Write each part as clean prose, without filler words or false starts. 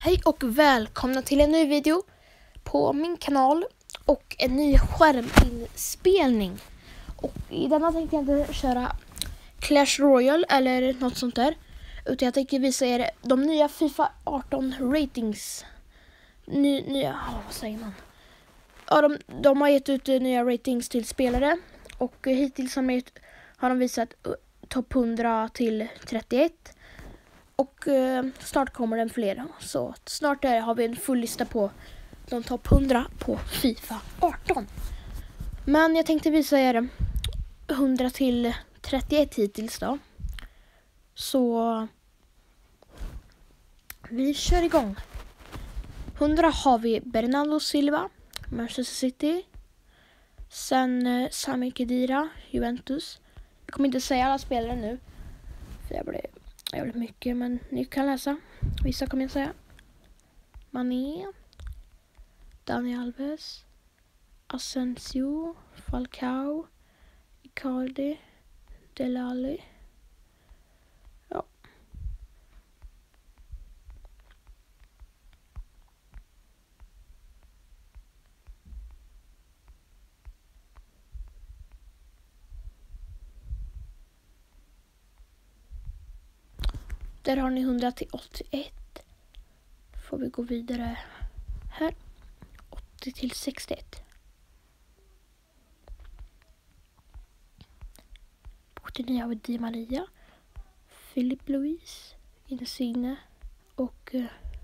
Hej och välkomna till en ny video på min kanal och en ny skärminspelning. Och i denna tänkte jag inte köra Clash Royale eller något sånt där, utan jag tänkte visa er de nya FIFA 18 ratings. Vad säger man? Ja, de har gett ut nya ratings till spelare och hittills har de visat topp 100 till 31. Och snart kommer den fler. Så snart har vi en full lista på de topp 100 på FIFA 18. Men jag tänkte visa er 100 till 31 hittills då. Så vi kör igång. 100 har vi Bernardo Silva, Manchester City. Sen Sami Khedira, Juventus. Jag kommer inte säga alla spelare nu, för jag blir jävligt mycket, men ni kan läsa. Vissa kommer jag säga. Mané, Dani Alves, Asensio, Falcao, Icardi, Dele Alli. Ja. Där har ni 100 till 81. Får vi gå vidare här. 80 till 61. På 89 har vi Di Maria, Philip Luis, Insigne och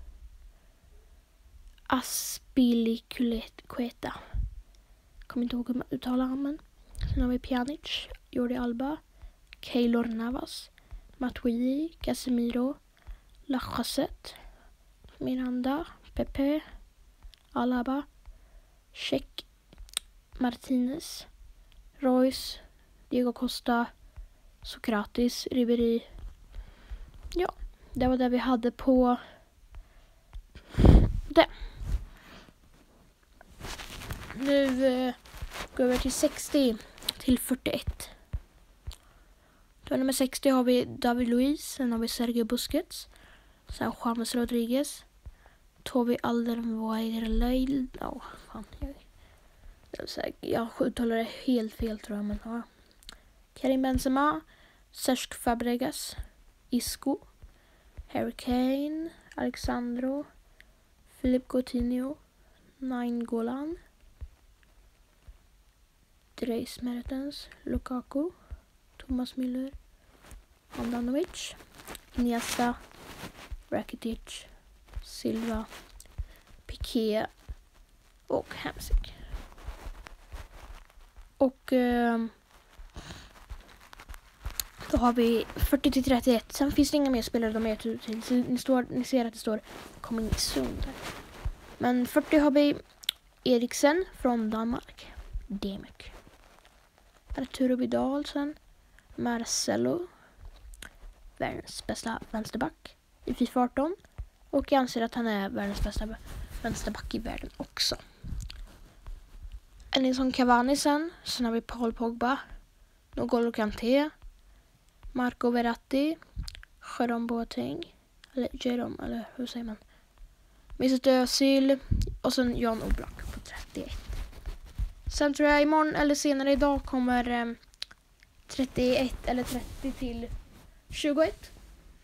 Azpilicueta. Kommer inte ihåg hur man uttalar namnen. Sen har vi Pjanic, Jordi Alba, Keylor Navas, Matuidi, Casemiro, Lacazette, Miranda, Pepe, Alaba, Cech, Martinez, Royce, Diego Costa, Sokratis, Ribéry. Ja, det var det vi hade på det. Nu går vi till 60 till 41. Då nummer 60 har vi David Luiz, sen har vi Sergio Busquets, sen James Rodriguez, Toby Alderweireld. Jag uttalar det helt fel tror jag, men ja. Karim Benzema, Cesc Fabregas, Isco, Harry Kane, Alexandro, Philippe Coutinho, Nainggolan, Dries Mertens, Lukaku, Thomas Müller, Handanovic, Iniesta, Rakitic, Silva, Piqué och Hamsik. Och då har vi 40 till 31. Sen finns det inga mer spelare de är ut till. Ni ser att det står coming soon där. Men 40 har vi Eriksen från Danmark. Demek. Arturo Vidal sen. Marcelo, världens bästa vänsterback i FIFA 18, och jag anser att han är världens bästa vänsterback i världen också. Edinson Cavani sen har vi Paul Pogba, N'Golo Kanté, Marco Verratti, Jerome Boateng, eller hur säger man? Mesut Özil och sen Jan Oblak på 31. Sen tror jag imorgon eller senare idag kommer 31 eller 30 till 21.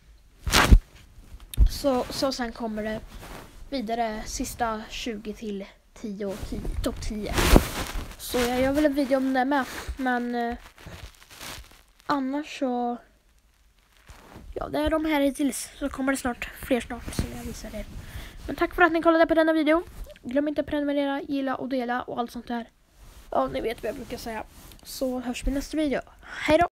Så sen kommer det vidare sista 20 till 10 och topp 10. Så jag gör väl en video om det med. Men annars så, ja, det är de här hittills. Så kommer det fler snart som jag visar er. Men tack för att ni kollade på denna video. Glöm inte att prenumerera, gilla och dela och allt sånt där. Ja, ni vet vad jag brukar säga. Så hörs vi i nästa video. Hej då!